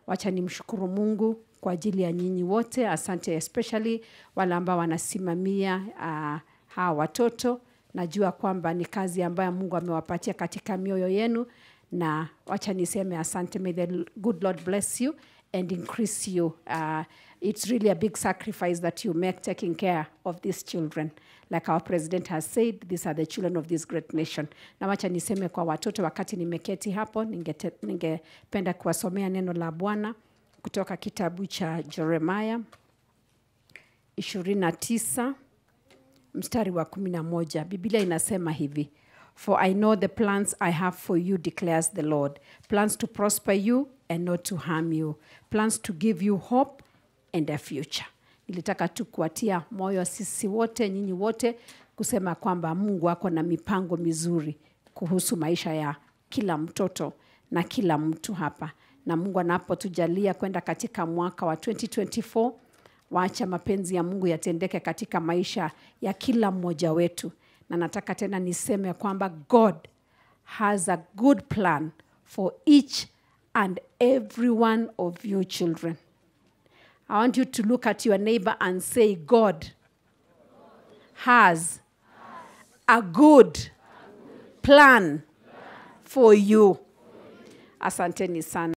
Wacha nimshukuru Mungu kwa ajili ya nyinyi wote. Asante especially wale ambao wanasimamia hawa watoto. Najua kwamba ni kazi ambayo Mungu amewapatia katika mioyo yenu, na wacha niseme asante. May the good Lord bless you and increase you. It's really a big sacrifice that you make taking care of these children. Like our president has said, these are the children of this great nation. Na wacha niseme kwa watoto, wakati nimeketi hapo, ningependa kuwasomea neno la Bwana kutoka kitabu cha Jeremiah 29 mstari wa 11. Biblia inasema hivi: For I know the plans I have for you, declares the Lord. Plans to prosper you and not to harm you. Plans to give you hope and a future. Nilitaka tu kuatia moyo sisi wote, nyinyi wote, kusema kwamba Mungu ako na mipango mizuri kuhusu maisha ya kila mtoto na kila mtu hapa. Na Mungu anapotujalia kwenda katika mwaka wa 2024, waacha mapenzi ya Mungu yatendeke katika maisha ya kila mmoja wetu. Na nataka tena niseme kwamba God has a good plan for each and every one of you children. I want you to look at your neighbor and say, God has a good plan for you. Asanteni sana.